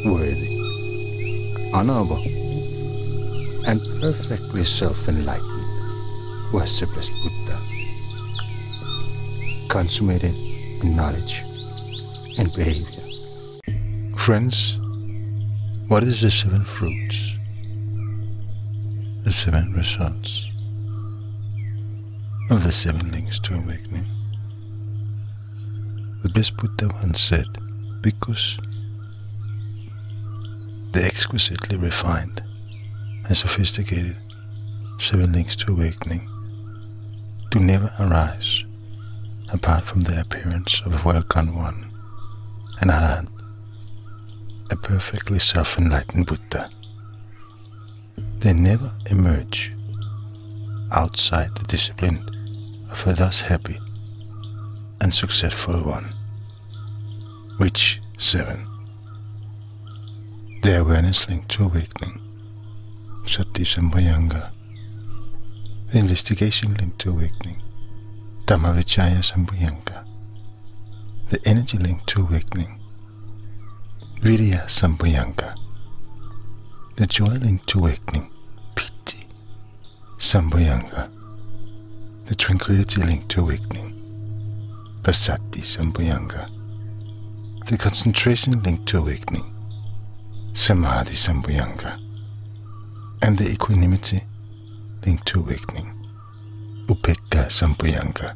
worthy, honorable, and perfectly self-enlightened worshipper's Buddha, consummated in knowledge and behavior. Friends, what is the 7 fruits? The 7 results of the 7 links to awakening. The blessed Buddha once said, Bhikkhus, the exquisitely refined and sophisticated 7 links to awakening do never arise apart from the appearance of a well-gone one, an arahant, a perfectly self-enlightened Buddha. They never emerge outside the discipline of a thus happy and successful one. Which 7? The awareness linked to awakening, Sati Sambhayanga. The investigation linked to awakening, Dhamma Vichaya Sambhayanga. The energy linked to awakening, Virya Sambhayanga. The joy linked to awakening, Piti Sambhayanga. The tranquility linked to awakening, Pasati Sambhayanga. The concentration linked to awakening, Samadhi Sambhayanga. And the equanimity linked to awakening, Upekkha Sambhayanga.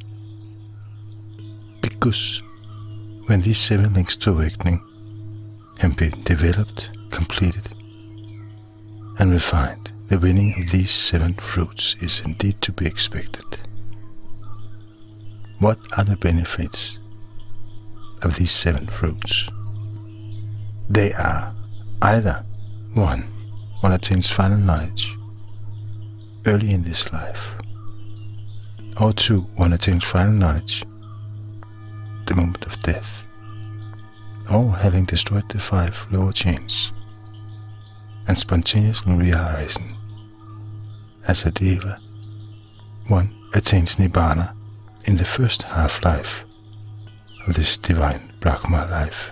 Because when these 7 links to awakening have been developed, completed, and refined, the winning of these 7 fruits is indeed to be expected. What are the benefits of these 7 fruits? They are either 1. One attains final knowledge early in this life, or 2. One attains final knowledge the moment of death, or having destroyed the 5 lower chains and spontaneously rearising as a deva, 1 attains Nibbana in the first half-life of this divine Brahma life,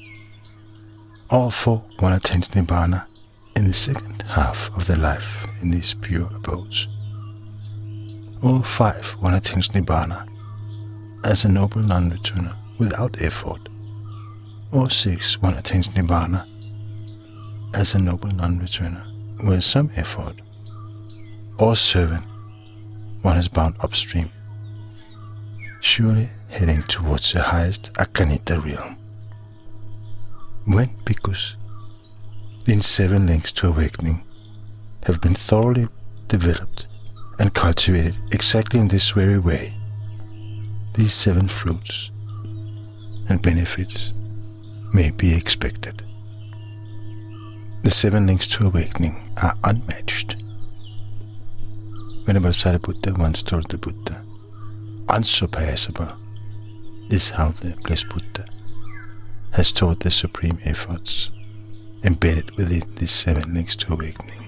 or 4. One attains Nibbana in the second half of the life in these pure abodes, or 5. One attains Nibbana as a noble non-returner without effort, or 6. One attains Nibbana as a noble non-returner with some effort, or 7. One is bound upstream, surely heading towards the highest Akanita realm. When bhikkhus, these 7 links to awakening have been thoroughly developed and cultivated exactly in this very way, these 7 fruits and benefits may be expected. The 7 links to awakening are unmatched. Venerable Sariputta once told the Buddha, unsurpassable is how the blessed Buddha has taught the supreme efforts embedded within these 7 links to awakening.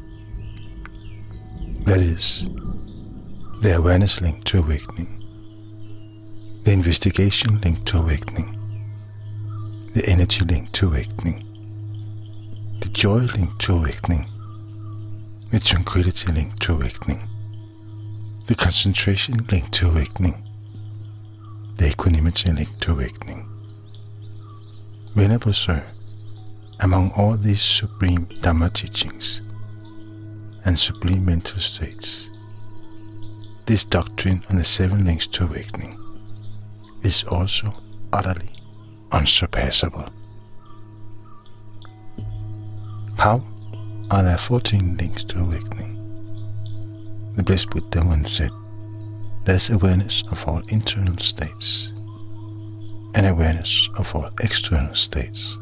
That is, the awareness linked to awakening, the investigation linked to awakening, the energy linked to awakening, the joy linked to awakening, the tranquility linked to awakening, the concentration linked to awakening, the equanimity linked to awakening. Venerable Sir, among all these supreme Dhamma teachings and sublime mental states, this doctrine on the 7 links to awakening is also utterly unsurpassable. How are there 14 links to awakening? The blessed Buddha once said, there is awareness of all internal states and awareness of all external states.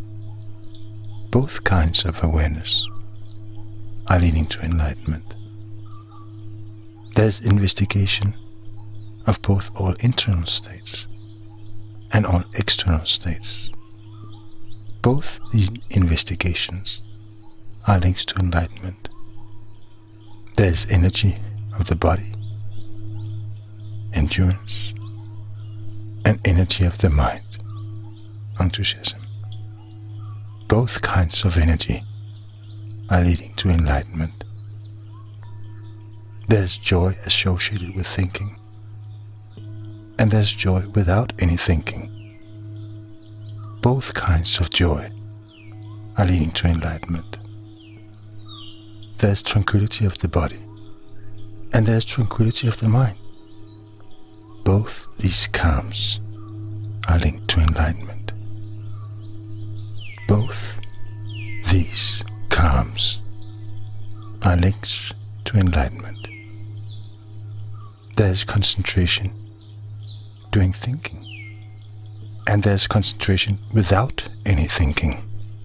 Both kinds of awareness are leading to enlightenment. There is investigation of both all internal states and all external states. Both these investigations are links to enlightenment. There is energy of the body, endurance, and energy of the mind, enthusiasm. both kinds of energy are leading to enlightenment. There's joy associated with thinking, and there's joy without any thinking. Both kinds of joy are leading to enlightenment. There's tranquility of the body, and there's tranquility of the mind. Both these calms are linked to enlightenment. Both these calms are links to enlightenment. There's concentration doing thinking, and there's concentration without any thinking.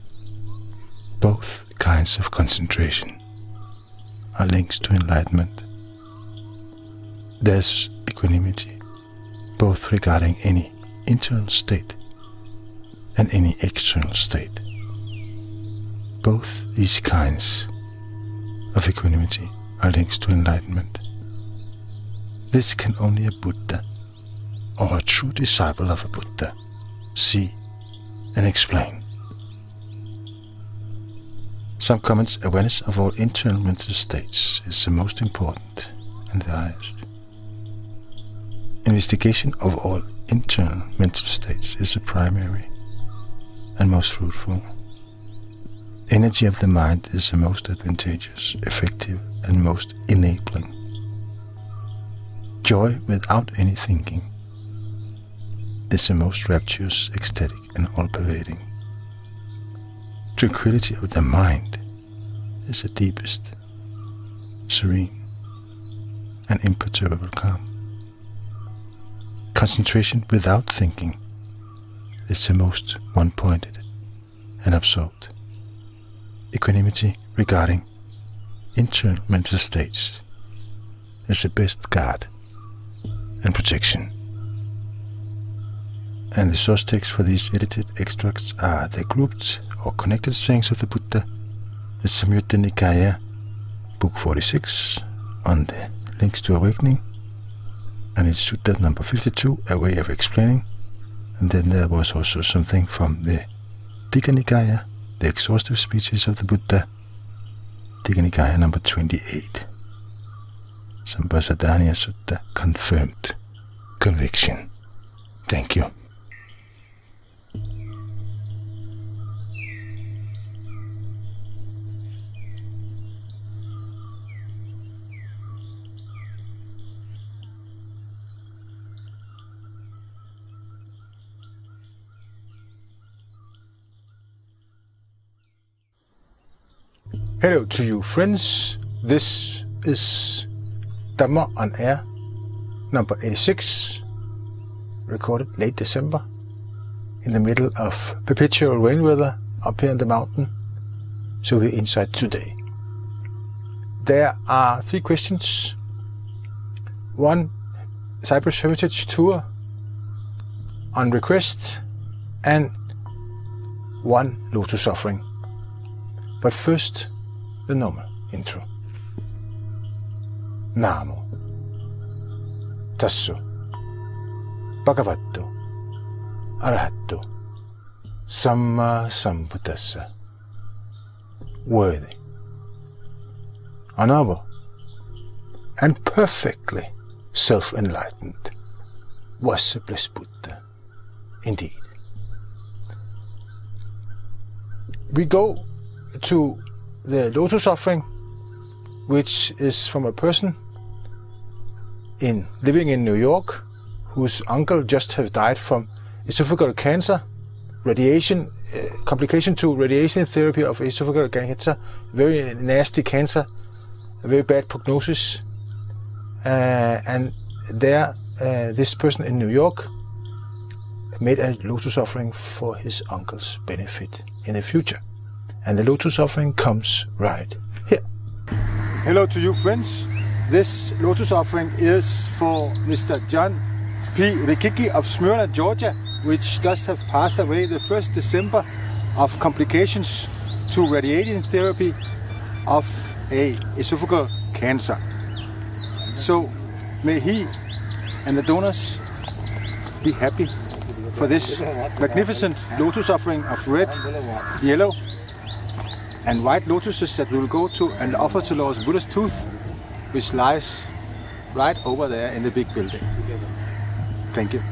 Both kinds of concentration are links to enlightenment. There's equanimity, both regarding any internal state and any external state. Both these kinds of equanimity are links to enlightenment. This can only a Buddha or a true disciple of a Buddha see and explain. Some comments: awareness of all internal mental states is the most important and the highest. Investigation of all internal mental states is the primary and most fruitful. Energy of the mind is the most advantageous, effective, and most enabling. Joy without any thinking is the most rapturous, ecstatic, and all-pervading. Tranquility of the mind is the deepest, serene, and imperturbable calm. Concentration without thinking is the most one-pointed and absorbed. Equanimity regarding internal mental states is the best guard and protection. And the source text for these edited extracts are the grouped or connected sayings of the Buddha, the Samahita Nikaya, book 46, on the links to awakening, and it's Sutta number 52, a way of explaining. And then there was also something from the Digha Nikaya, the exhaustive speeches of the Buddha, Digha Nikaya number 28, Sambasadhaniya Sutta, confirmed conviction. Thank you. Hello to you, friends. This is Dhamma on Air, number 86, recorded late December, in the middle of perpetual rain weather up here in the mountain, so we're inside today. There are 3 questions. 1, Cypress Hermitage tour on request, and 1 Lotus offering. But first, the normal intro. Namo Tasso Bhagavato Arahato Samma Sambuddhassa. Worthy, honorable, and perfectly self-enlightened was the blessed Buddha indeed. We go to the Lotus offering, which is from a person living in New York, whose uncle just have died from esophageal cancer, radiation, complication to radiation therapy of esophageal cancer, very nasty cancer, a very bad prognosis, and there this person in New York made a Lotus offering for his uncle's benefit in the future. And the Lotus offering comes right here. Hello to you, friends. This Lotus offering is for Mr. John P. Rikiki of Smyrna, Georgia, which does have passed away the 1st December of complications to radiation therapy of a esophageal cancer. So may he and the donors be happy for this magnificent lotus offering of red, yellow and white lotuses that we will go to and offer to Lord Buddha's tooth, which lies right over there in the big building. Thank you.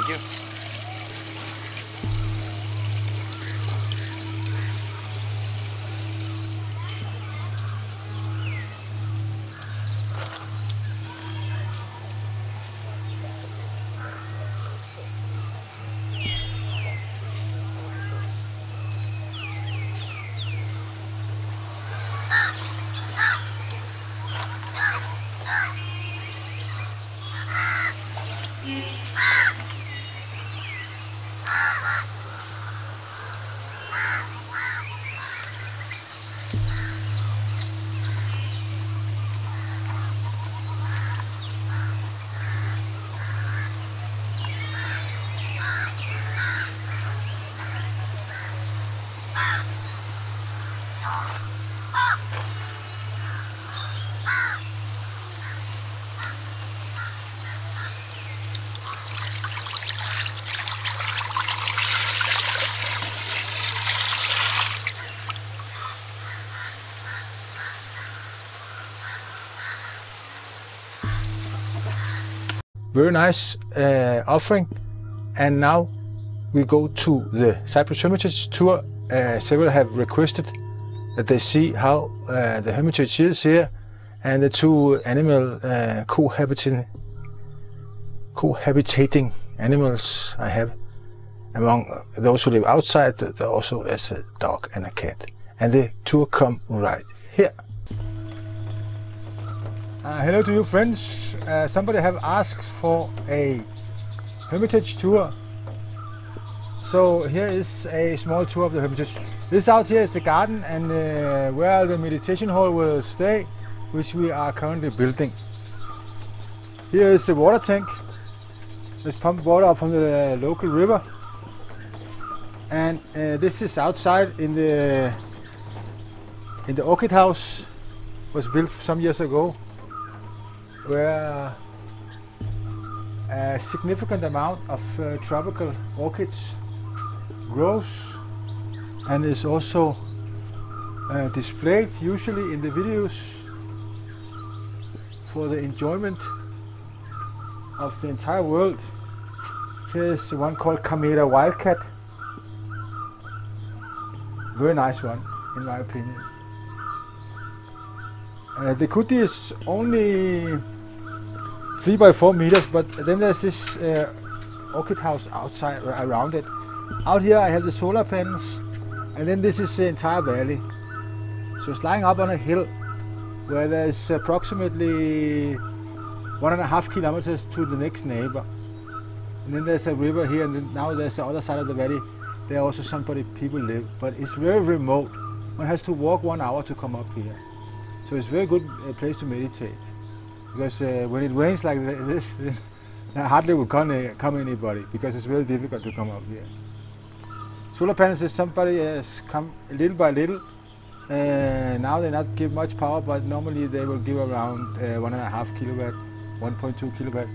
Thank you. Very nice offering, and now we go to the Cypress Hermitage tour. Several have requested that they see how the Hermitage is here and the two animal cohabitating animals I have. Among those who live outside, there also is a dog and a cat, and the tour come right here. Hello to you, friends. Somebody have asked for a Hermitage tour, so here is a small tour of the Hermitage. This out here is the garden and where the meditation hall will stay, which we are currently building. Here is the water tank. Let's pump water up from the local river, and this is outside in the orchid house. Was built some years ago, where a significant amount of tropical orchids grows and is also displayed usually in the videos for the enjoyment of the entire world. Here's one called Chimera Wildcat. Very nice one, in my opinion. The kuti is only 3 by 4 meters, but then there's this orchid house outside around it. Out here I have the solar panels, and then this is the entire valley. So it's lying up on a hill where there's approximately 1.5 kilometers to the next neighbor. And then there's a river here, and then now there's the other side of the valley. There also people live, but it's very remote. One has to walk 1 hour to come up here. So it's a very good place to meditate, because when it rains like this, hardly will come anybody, because it's very difficult to come up here. Solar panels is somebody has come little by little. Now they not give much power, but normally they will give around 1.5 kilowatt, 1.2 kilowatt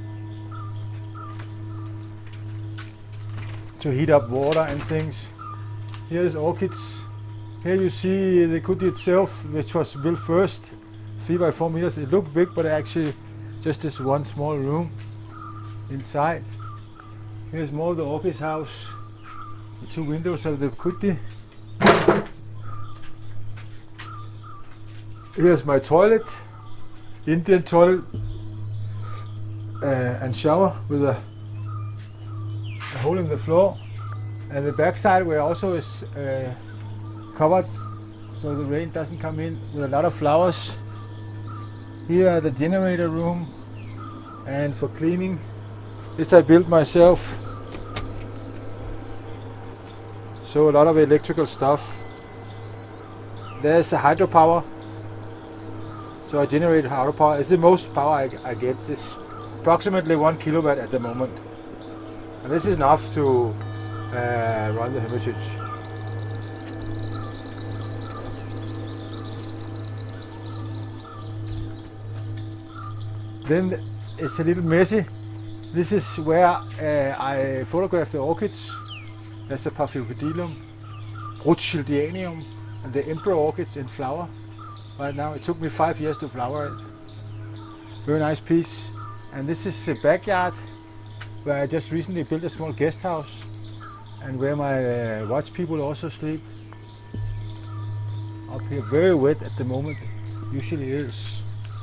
to heat up water and things. Here's orchids. Here you see the kuti itself, which was built first, 3 by 4 meters. It looked big, but actually just this one small room inside. Here's more of the orchid house, the 2 windows of the kuti. Here's my toilet, Indian toilet and shower with a hole in the floor. And the back side where also is covered, so the rain doesn't come in, with a lot of flowers. Here the generator room, and for cleaning, this I built myself. So a lot of electrical stuff. There's the hydropower. So I generate hydropower. It's the most power I get. This approximately 1 kilowatt at the moment. And this is enough to run the Hermitage. Then it's a little messy. This is where I photograph the orchids. There's a Paphiopedilum, Rothschildianum, and the emperor orchids in flower. Right now, it took me 5 years to flower it. Very nice piece. And this is the backyard where I just recently built a small guest house and where my watch people also sleep. Up here, very wet at the moment, usually is.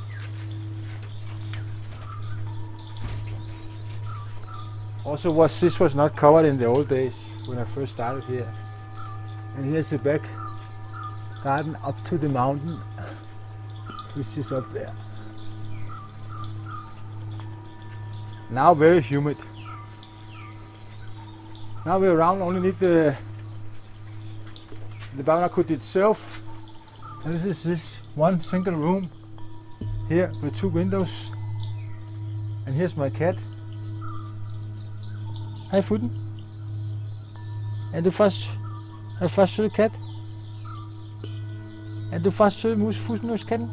Also, this was not covered in the old days when I first started here. And here's the back garden up to the mountain, which is up there. Now very humid. Now we're around, only need the Bhavana itself. And this is this one single room here with 2 windows. And here's my cat. Hej Futten. Er du først sød kat? Er du først sød fussenuskatten?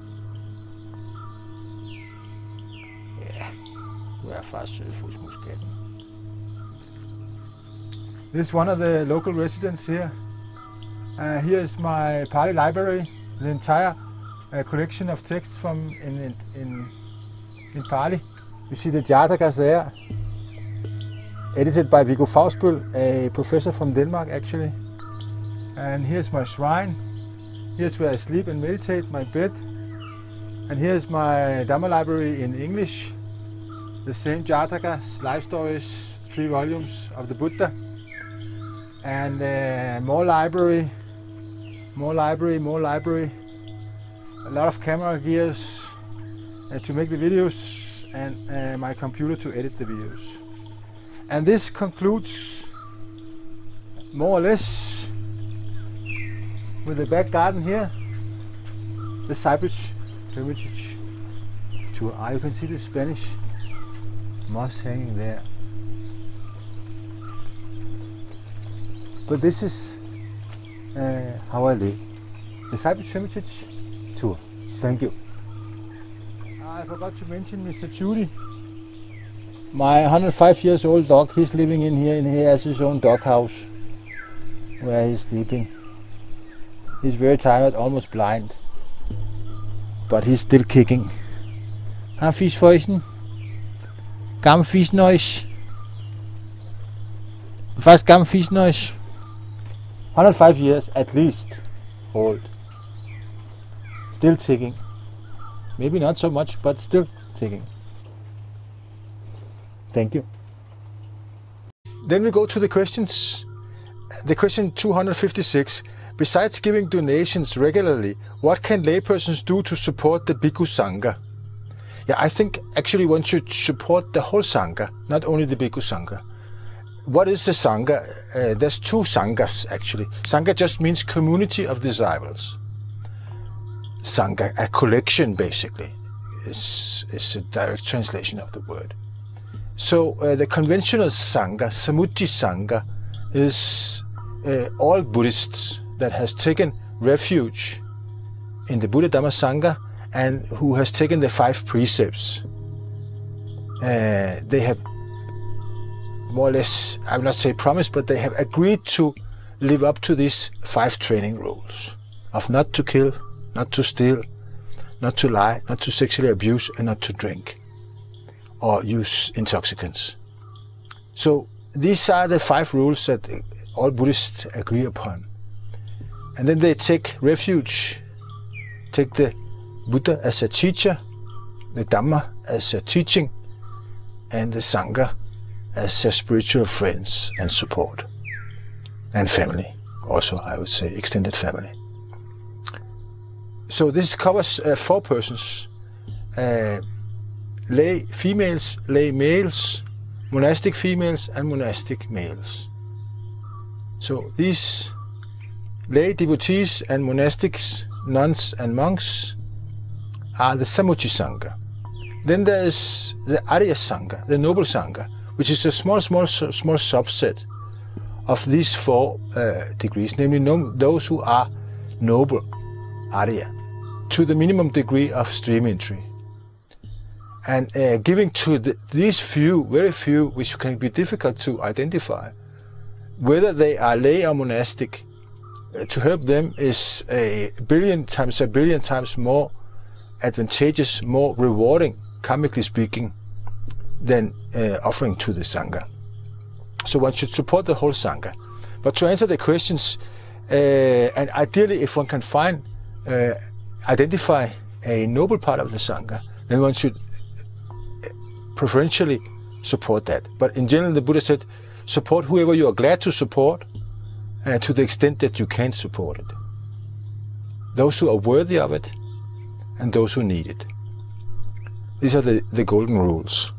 Ja, du er først sød fussenuskatten. This is one of the local residents here. Here is my party library, the entire collection of texts from in Pali. You see the Dayakas there, edited by Bhikkhu, a professor from Denmark actually. And here's my shrine. Here's where I sleep and meditate, my bed. And here's my Dhamma library in English. The same Dayakas, life stories, 3 volumes of the Buddha. And more library. A lot of camera gears to make the videos, and my computer to edit the videos. And this concludes more or less with the back garden here, the Cypress Hermitage tour. You can see the Spanish moss hanging there. But this is how I live. The Cypress Hermitage tour. Thank you. I forgot to mention Mr. Judy. My 105 years old dog, he's living in here, and he has his own dog house where he's sleeping. He's very tired, almost blind, but he's still kicking. Han fisføjsen. Gammel fisnøjs. Faktisk gammel fisnøjs. 105 years at least old. Still ticking. Maybe not so much, but still ticking. Thank you. Then we go to the questions. The question 256. Besides giving donations regularly, what can laypersons do to support the Bhikkhu Sangha? Yeah, I think actually one should support the whole Sangha, not only the Bhikkhu Sangha. What is the Sangha? There's 2 Sanghas actually. Sangha just means community of disciples. Sangha, a collection basically, is a direct translation of the word. So the conventional Sangha, Samudji Sangha, is all Buddhists that has taken refuge in the Buddha Dhamma Sangha and who has taken the 5 precepts. They have more or less, I will not say promised, but they have agreed to live up to these 5 training rules of not to kill, not to steal, not to lie, not to sexually abuse, and not to drink or use intoxicants. So these are the 5 rules that all Buddhists agree upon. And then they take refuge, take the Buddha as a teacher, the Dhamma as a teaching, and the Sangha as a spiritual friends and support. And family, also I would say extended family. So this covers 4 persons, lay females, lay males, monastic females and monastic males. So these lay devotees and monastics, nuns and monks are the Samudji Sangha. Then there is the Arya Sangha, the noble Sangha, which is a small subset of these 4 degrees, namely those who are noble, Arya, to the minimum degree of stream entry. And giving to these few, very few, which can be difficult to identify, whether they are lay or monastic, to help them is a billion times more advantageous, more rewarding, karmically speaking, than offering to the Sangha. So one should support the whole Sangha. But to answer the questions, and ideally if one can find, identify a noble part of the Sangha, then one should preferentially support that. But in general, the Buddha said, support whoever you are glad to support, to the extent that you can support it. Those who are worthy of it, and those who need it. These are the golden rules.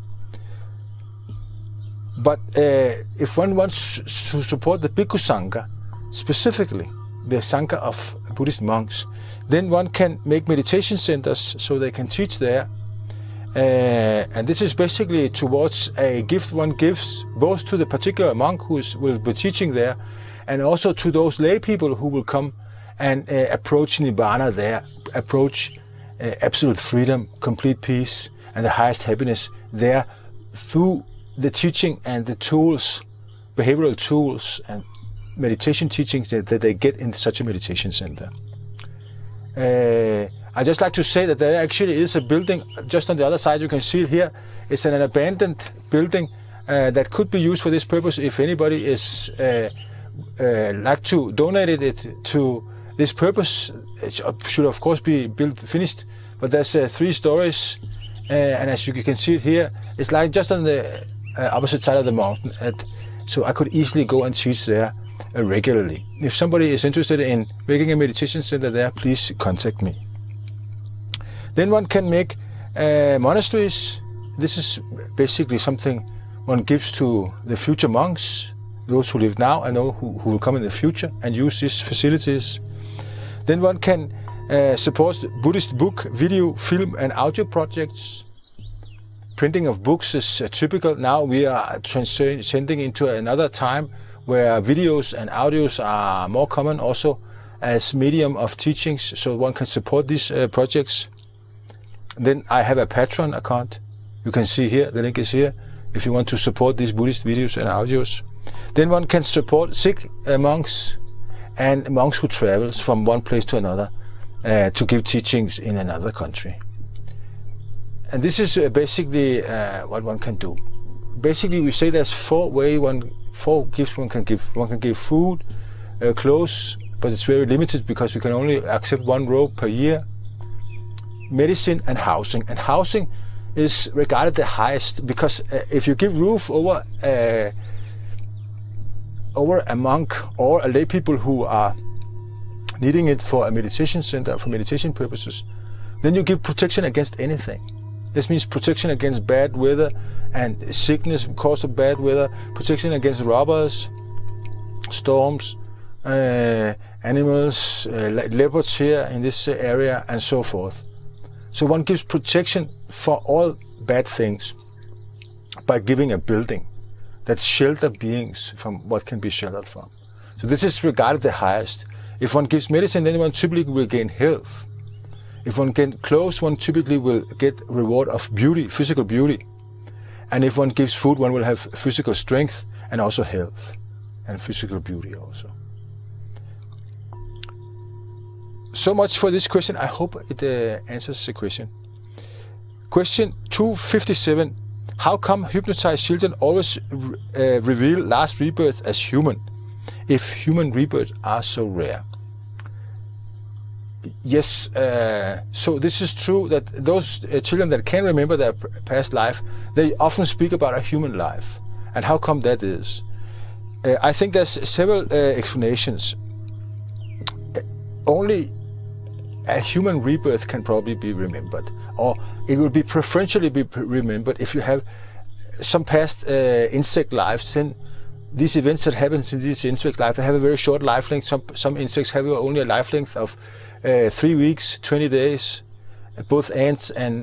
But if one wants to support the Bhikkhu Sangha, specifically the Sangha of Buddhist monks, then one can make meditation centers so they can teach there. And this is basically towards a gift one gives both to the particular monk who will be teaching there, and also to those lay people who will come and approach Nibbana there, approach absolute freedom, complete peace, and the highest happiness there through the teaching and the tools, behavioral tools and meditation teachings that they get in such a meditation center. I'd just like to say that there actually is a building just on the other side. You can see it here. It's an abandoned building that could be used for this purpose if anybody is like to donate it to this purpose. It should of course be finished, but there's 3 stories, and as you can see it here, it's like just on the opposite side of the mountain, so I could easily go and teach there regularly. If somebody is interested in making a meditation center there, please contact me. Then one can make monasteries. This is basically something one gives to the future monks, those who live now and those who will come in the future and use these facilities. Then one can support Buddhist book, video, film and audio projects. Printing of books is typical. Now we are transcending into another time where videos and audios are more common also as medium of teachings, so one can support these projects. Then I have a Patreon account. You can see here, the link is here, if you want to support these Buddhist videos and audios. Then one can support sick monks and monks who travel from one place to another to give teachings in another country. And this is basically what one can do. Basically, we say there's 4 gifts one can give. One can give food, clothes, but it's very limited because we can only accept 1 robe per year. Medicine and housing. And housing is regarded the highest because if you give roof over a monk or a lay people who are needing it for a meditation center, for meditation purposes, then you give protection against anything. This means protection against bad weather and sickness because of bad weather, protection against robbers, storms, animals, like leopards here in this area, and so forth. So one gives protection for all bad things by giving a building that shelters beings from what can be sheltered from. So this is regarded the highest. If one gives medicine, then one typically will gain health. If one gets clothes, one typically will get reward of beauty, physical beauty. And if one gives food, one will have physical strength and also health and physical beauty also. So much for this question. I hope it answers the question. Question 257. How come hypnotized children always reveal last rebirth as human, if human rebirths are so rare? Yes, so this is true that those children that can remember their past life, they often speak about a human life. And how come that is? I think there's several explanations. Only a human rebirth can probably be remembered, or it will be preferentially be remembered if you have some past insect lives. Then these events that happen in these insect life, they have a very short life length. Some insects have only a life length of 3 weeks, 20 days. Both ants and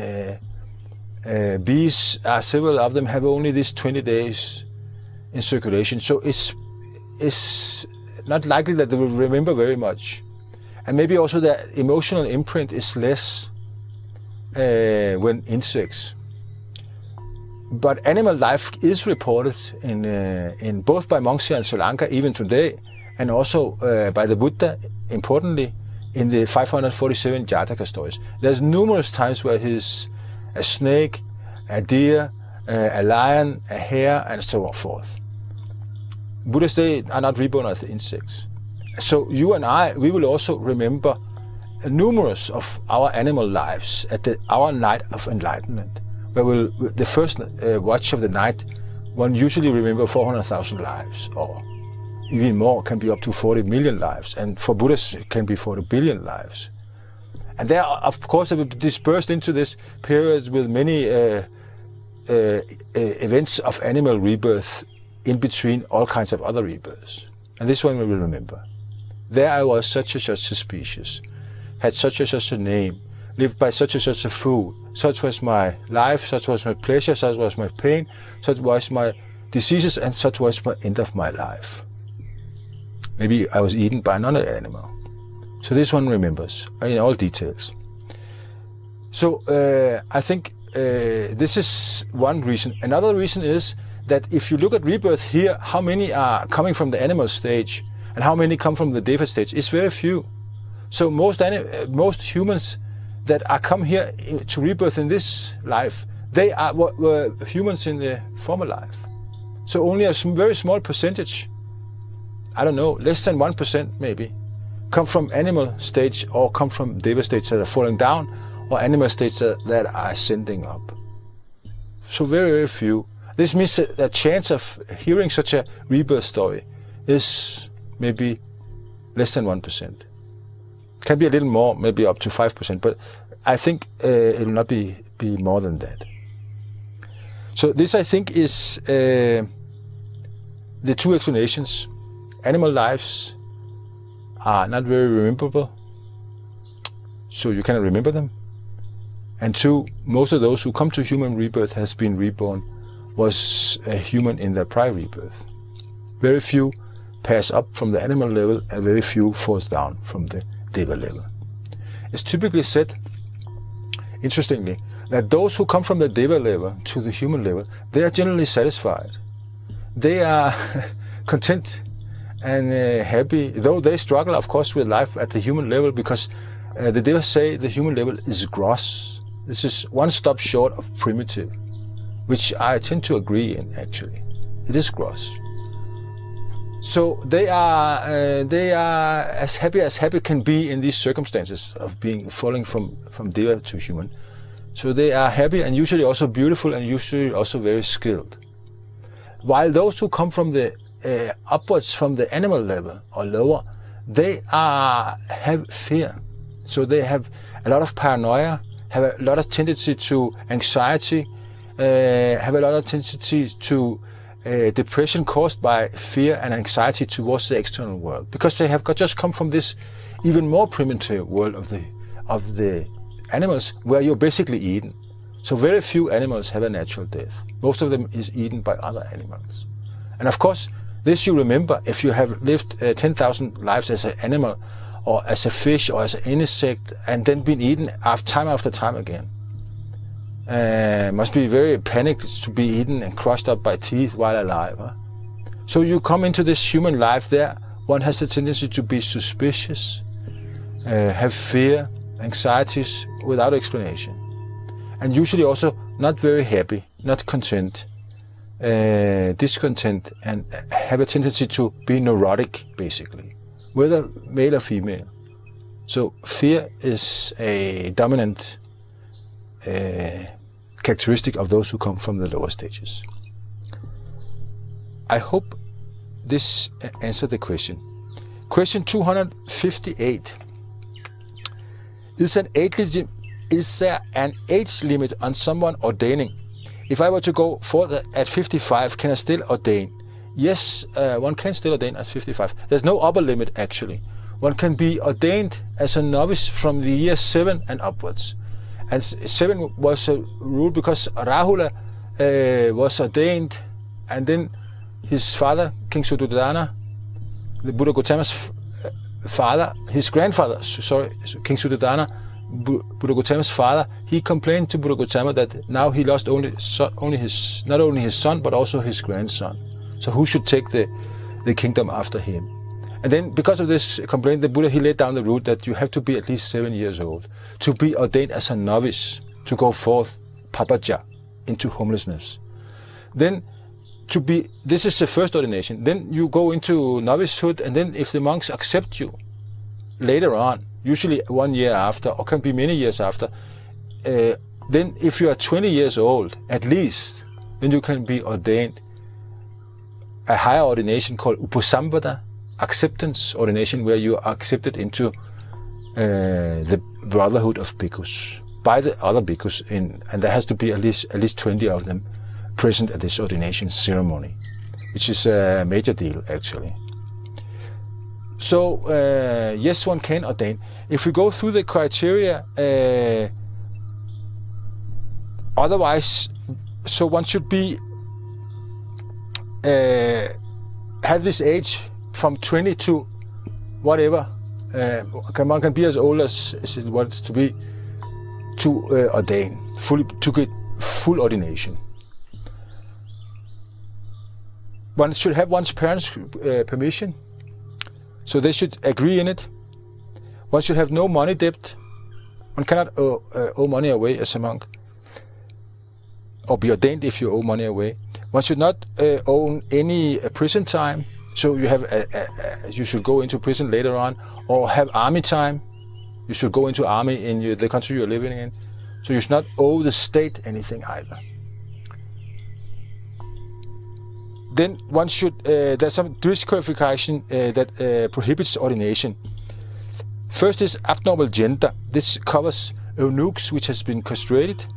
bees, several of them have only this 20 days in circulation. So it's not likely that they will remember very much. And maybe also the emotional imprint is less when insects. But animal life is reported in both by monks here in Sri Lanka, even today, and also by the Buddha, importantly, in the 547 Jataka stories. There's numerous times where a snake, a deer, a lion, a hare, and so forth. Buddhists, they are not reborn as insects. So you and I, we will also remember numerous of our animal lives at our night of enlightenment, where the first watch of the night, one usually remember 400,000 lives, or even more, can be up to 40 million lives, and for Buddhists it can be 40 billion lives. And they are, of course, dispersed into this periods with many events of animal rebirth in between all kinds of other rebirths. And this one we will remember. There I was such and such a species, had such and such a name, lived by such and such a food, such was my life, such was my pleasure, such was my pain, such was my diseases, and such was my end of my life. Maybe I was eaten by another animal. So this one remembers in all details. So I think this is one reason. Another reason is that if you look at rebirth here, how many are coming from the animal stage and how many come from the Deva stage? It's very few. So most humans that are come here to rebirth in this life, they were humans in the former life. So only a very small percentage, I don't know, less than 1% maybe, come from animal stage or come from Deva stage that are falling down, or animal states that are ascending up. So very, very few. This means that the chance of hearing such a rebirth story is maybe less than 1%. Can be a little more, maybe up to 5%, but I think it will not be more than that. So this, I think, is the two explanations. Animal lives are not very rememberable, so you cannot remember them. And two, most of those who come to human rebirth has been reborn was a human in their prior rebirth. Very few pass up from the animal level and very few falls down from the Deva level. It's typically said, interestingly, that those who come from the Deva level to the human level, they are generally satisfied. They are content and happy, though they struggle, of course, with life at the human level, because the Devas say the human level is gross. This is one stop short of primitive, which I tend to agree in, actually. It is gross. So they are as happy can be in these circumstances of falling from Deva to human. So they are happy and usually also beautiful and usually also very skilled. While those who come from the upwards from the animal level or lower, they have fear. So they have a lot of paranoia, have a lot of tendency to anxiety, have a lot of tendency to depression caused by fear and anxiety towards the external world, because they have just come from this even more primitive world of the animals, where you're basically eaten. So very few animals have a natural death. Most of them is eaten by other animals. And of course, this you remember if you have lived 10,000 lives as an animal, or as a fish, or as an insect, and then been eaten time after time again. Must be very panicked to be eaten and crushed up by teeth while alive. Huh? So you come into this human life there, one has a tendency to be suspicious, have fear, anxieties without explanation. And usually also not very happy, not content, discontent, and have a tendency to be neurotic, basically, whether male or female. So fear is a dominant characteristic of those who come from the lower stages. I hope this answered the question. Question 258. Is there an age limit on someone ordaining? If I were to go further at 55, can I still ordain? Yes, one can still ordain at 55. There's no upper limit, actually. One can be ordained as a novice from the year 7 and upwards. And 7 was a rule because Rahula was ordained, and then his father, King Suddhodana, the Buddha Gautama's father, his grandfather, King Suddhodana, Buddha Gautama's father, he complained to Buddha Gautama that now he lost not only his son, but also his grandson. So who should take the kingdom after him? And then because of this complaint, the Buddha, he laid down the rule that you have to be at least 7 years old to be ordained as a novice, to go forth, papaja, into homelessness. Then this is the first ordination. Then you go into novicehood, and then if the monks accept you later on, usually 1 year after, or can be many years after, then if you are 20 years old, at least, then you can be ordained a higher ordination called Uposambhata, acceptance ordination, where you are accepted into the brotherhood of bhikkhus by the other bhikkhus, and there has to be at least 20 of them present at this ordination ceremony, which is a major deal actually. So yes, one can ordain. If we go through the criteria, otherwise, so one should be have this age from 20 to whatever. One can be as old as it wants to be to ordain, to get full ordination. One should have one's parents' permission, so they should agree in it. One should have no money debt. One cannot owe money away as a monk, or be ordained if you owe money away. One should not own any prison time, so you should go into prison later on, or have army time. You should go into army in the country you're living in, so you should not owe the state anything either. Then one should, there's some disqualification that prohibits ordination. First is abnormal gender. This covers eunuchs which has been castrated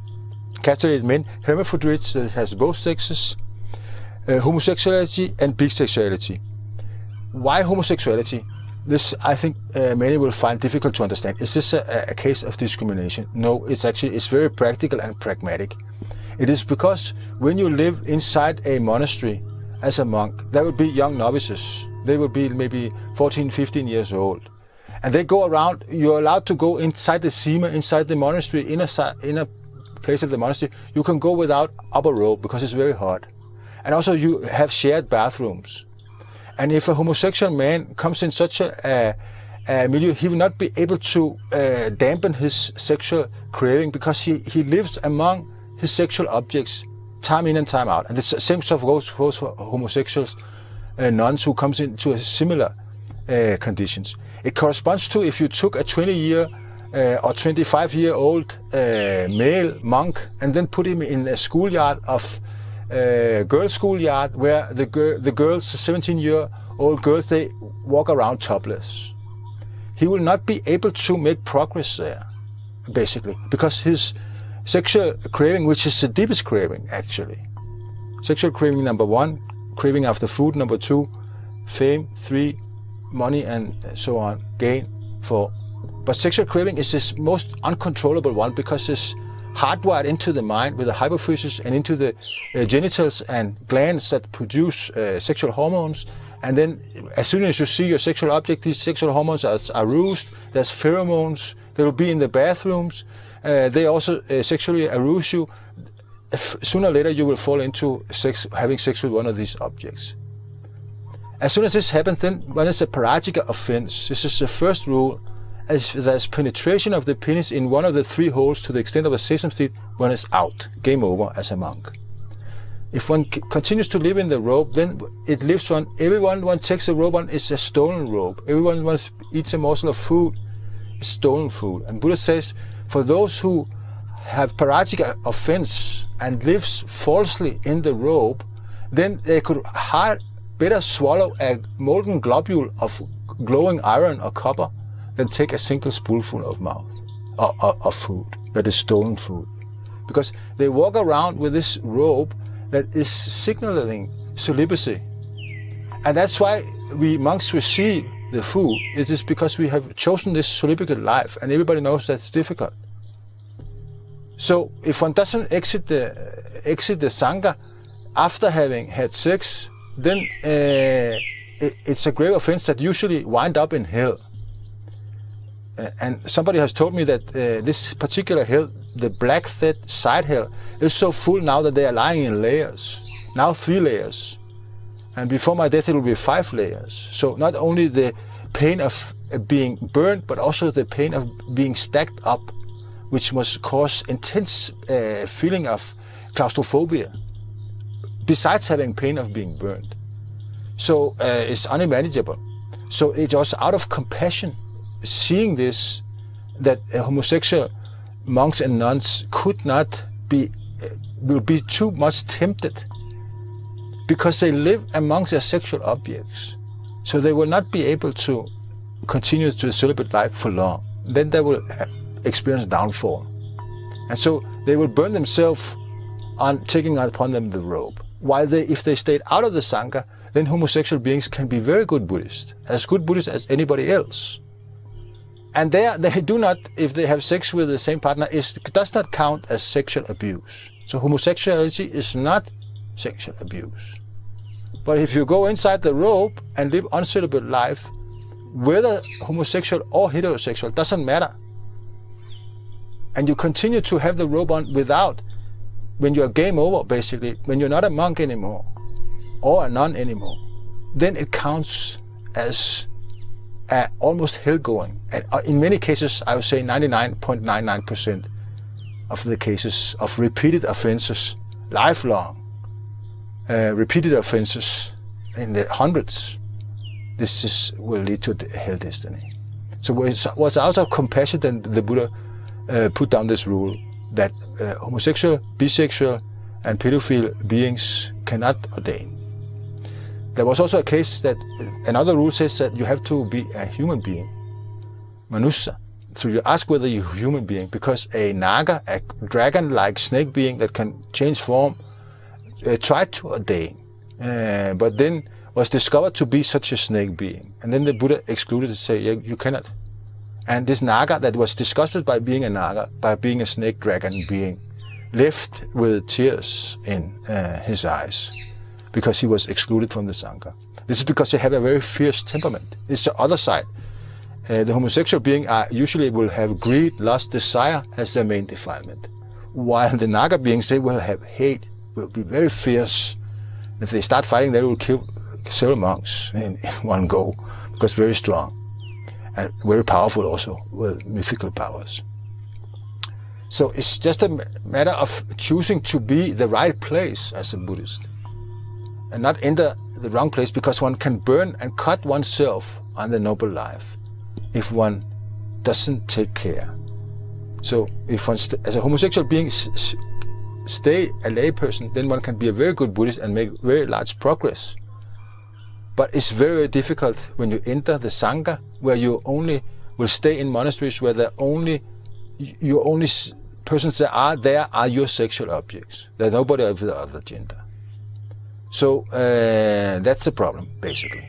men, hermaphrodites that has both sexes, homosexuality and bisexuality. Why homosexuality? This, I think, many will find difficult to understand. Is this a case of discrimination? No, it's very practical and pragmatic. It is because when you live inside a monastery as a monk, there will be young novices. They will be maybe 14, 15 years old. And they go around, you're allowed to go inside the sima, inside the monastery, in a place of the monastery. You can go without upper robe because it's very hot. And also you have shared bathrooms. And if a homosexual man comes in such a milieu, he will not be able to dampen his sexual craving because he lives among his sexual objects time in and time out. And the same stuff goes for homosexuals, nuns who comes into a similar conditions. It corresponds to if you took a 20-year or 25-year-old male monk and then put him in a schoolyard of girls' schoolyard where the girls, 17-year-old girls, they walk around topless. He will not be able to make progress there, basically, because his sexual craving, which is the deepest craving actually. Sexual craving number 1, craving after food number 2, fame 3, money and so on, gain 4. But sexual craving is this most uncontrollable one because it's hardwired into the mind with the hypophysis and into the genitals and glands that produce sexual hormones. And then as soon as you see your sexual object, these sexual hormones are aroused. There's pheromones. They will be in the bathrooms. They also sexually arouse you. Sooner or later you will fall into having sex with one of these objects. As soon as this happens, then one is a parajika offense. This is the first rule. As there's penetration of the penis in one of the 3 holes to the extent of a sesame seed, one is out. Game over as a monk. If one continues to live in the robe, then it lives on. Everyone one takes a robe on is a stolen robe. Everyone once eats a morsel of food, is stolen food. And Buddha says, for those who have parajika offense and lives falsely in the robe, then they could better swallow a molten globule of glowing iron or copper than take a single spoonful of food that is stolen food. Because they walk around with this robe that is signaling celibacy. And that's why we monks receive the food. It is because we have chosen this celibate life, and everybody knows that's difficult. So if one doesn't exit the Sangha after having had sex, then it's a grave offense that usually wind up in hell. And somebody has told me that this particular hell, the black side hell, is so full now that they are lying in layers. Now 3 layers. And before my death it will be 5 layers. So not only the pain of being burned, but also the pain of being stacked up, which must cause intense feeling of claustrophobia. besides having pain of being burned. So it's unmanageable. So it was out of compassion, seeing this, that homosexual monks and nuns could not be, will be too much tempted, because they live amongst their sexual objects. So they will not be able to continue to celibate life for long. Then they will experience downfall. And so they will burn themselves on taking upon them the robe. While if they stayed out of the Sangha, then homosexual beings can be very good Buddhists as anybody else. And they do not, if they have sex with the same partner, it does not count as sexual abuse. So homosexuality is not sexual abuse. But if you go inside the robe and live uncelibate life, whether homosexual or heterosexual, doesn't matter. And you continue to have the robe on without, when you're game over basically, when you're not a monk anymore, or a nun anymore, then it counts as almost hell-going. And in many cases, I would say 99.99% of the cases of repeated offenses, lifelong, repeated offenses in the hundreds, will lead to the hell destiny. So it was out of compassion that the Buddha put down this rule that homosexual, bisexual, and pedophile beings cannot ordain. There was also a case that another rule says that you have to be a human being, manusa. So you ask whether you're a human being, because a naga, a dragon-like snake being that can change form, tried to ordain, but then was discovered to be such a snake being. And then the Buddha excluded to say, yeah, you cannot. And this naga that was disgusted by being a naga, by being a snake dragon being, left with tears in his eyes, because he was excluded from the Sangha. This is because they have a very fierce temperament. It's the other side. The homosexual being usually will have greed, lust, desire as their main defilement, while the naga beings, they will have hate, will be very fierce. If they start fighting, they will kill several monks in one go, because very strong and very powerful also with mythical powers. So it's just a matter of choosing to be the right place as a Buddhist and not enter the wrong place, because one can burn and cut oneself on the noble life if one doesn't take care. So if one, as a homosexual being, stay a lay person, then one can be a very good Buddhist and make very large progress. But it's very, very difficult when you enter the Sangha, where you only will stay in monasteries where the only persons that are there are your sexual objects. There's nobody of the other gender. So that's the problem, basically.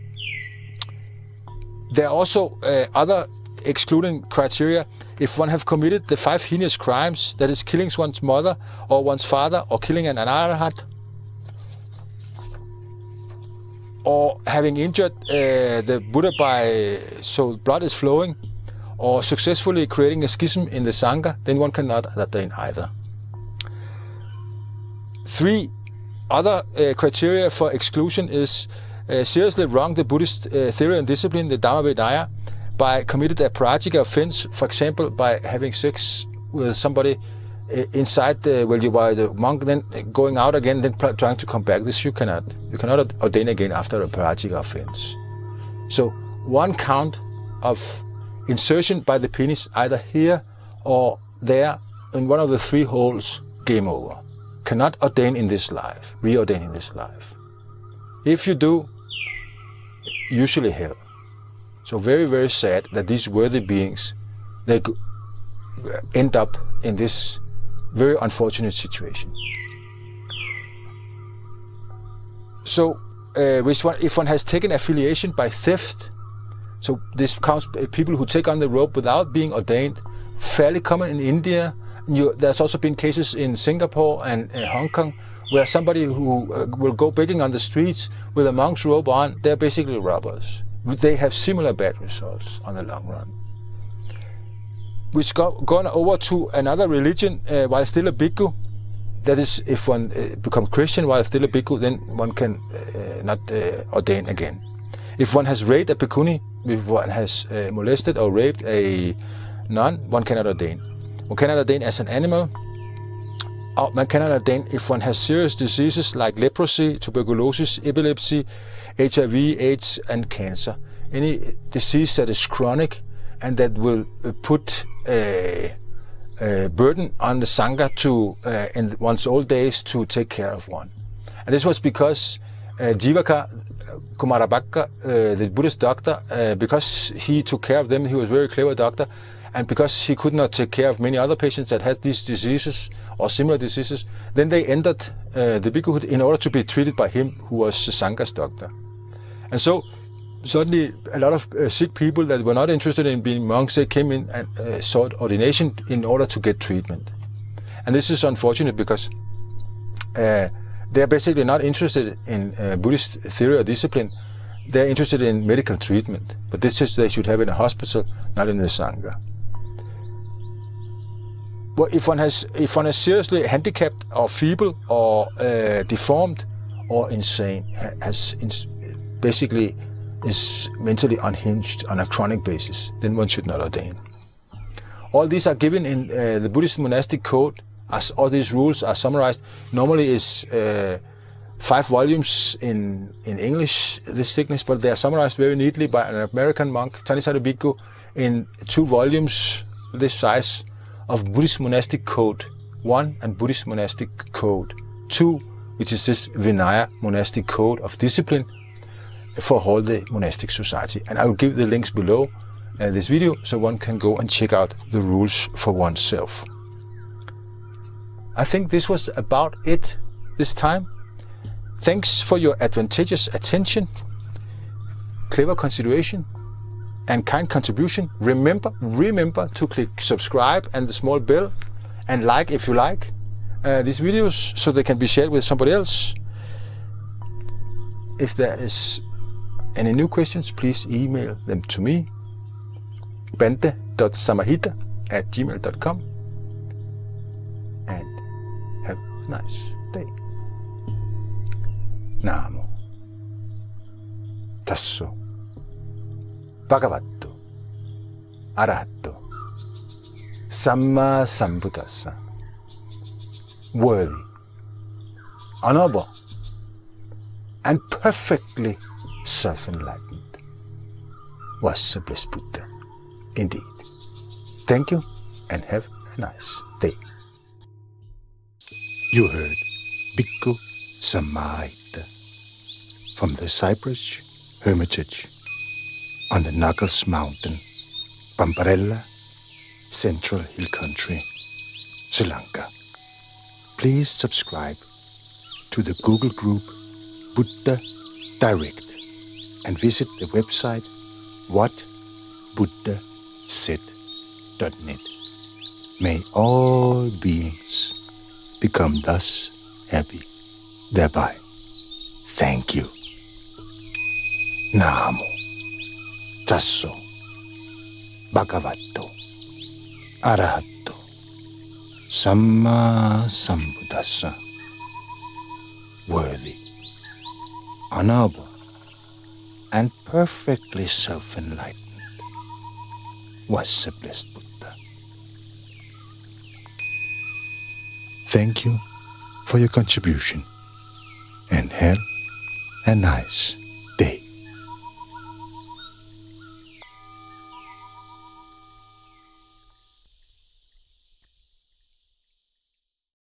There are also other excluding criteria. If one have committed the 5 heinous crimes, that is killing one's mother or one's father, or killing an arahat, or having injured the Buddha by so blood is flowing, or successfully creating a schism in the Sangha, then one cannot ordain either. 3 other criteria for exclusion is seriously wrong the Buddhist theory and discipline, the Dhamma Vinaya, by committed a parajika offense, for example, by having sex with somebody inside while you are the monk, then going out again, then trying to come back. This you cannot. You cannot ordain again after a parajika offense. So 1 count of insertion by the penis either here or there in one of the 3 holes, game over. Cannot ordain in this life, reordain in this life. If you do, usually hell. So very, very sad that these worthy beings, they end up in this very unfortunate situation. So if one has taken affiliation by theft, so this counts people who take on the robe without being ordained, fairly common in India. There's also been cases in Singapore and Hong Kong where somebody who will go begging on the streets with a monk's robe on, they're basically robbers. They have similar bad results on the long run. We've gone over to another religion while still a bhikkhu. That is, if one becomes Christian while still a bhikkhu, then one can not ordain again. If one has raped a bhikkhuni, if one has molested or raped a nun, one cannot ordain. One cannot ordain as an animal, man cannot ordain if one has serious diseases like leprosy, tuberculosis, epilepsy, HIV, AIDS, and cancer. Any disease that is chronic and that will put a burden on the Sangha to, in one's old days, to take care of one. And this was because Jivaka Kumarabhakka, the Buddhist doctor, because he took care of them, he was a very clever doctor, and because he could not take care of many other patients that had these diseases or similar diseases, then they entered the Bhikkhuhood in order to be treated by him, who was the Sangha's doctor. And so suddenly a lot of sick people that were not interested in being monks, they came in and sought ordination in order to get treatment. And this is unfortunate because they are basically not interested in Buddhist theory or discipline. They're interested in medical treatment. But this is they should have in a hospital, not in the Sangha. Well, if one is seriously handicapped or feeble or deformed or insane, basically is mentally unhinged on a chronic basis, then one should not ordain. All these are given in the Buddhist Monastic Code. All these rules are summarized. Normally is 5 volumes in English, this thickness, but they are summarized very neatly by an American monk, Thanx Bhikkhu, in 2 volumes this size of Buddhist Monastic Code 1 and Buddhist Monastic Code 2, which is this Vinaya Monastic Code of Discipline for all the monastic society. And I will give the links below this video so one can go and check out the rules for oneself. I think this was about it this time. Thanks for your advantageous attention, clever consideration, and kind contribution. Remember to click subscribe and the small bell, and like if you like these videos so they can be shared with somebody else. If there is any new questions, please email them to me, bante.samahita@gmail.com, and have a nice day. Namo Tasso Bhagavato Arahato Samma Sambuddhassa. Worthy, honorable, and perfectly self-enlightened was the blessed Buddha indeed. Thank you and have a nice day. You heard Bhikkhu Samahita from the Cypress Hermitage on the Knuckles Mountain, Pamparella, Central Hill Country, Sri Lanka. Please subscribe to the Google group Buddha Direct and visit the website whatbuddhasaid.net. May all beings become thus happy thereby. Thank you. Namo Tasso Bhagavato Arahato Samma Sambuddhassa. Worthy, honorable, and perfectly self-enlightened was the blessed Buddha. Thank you for your contribution and have a nice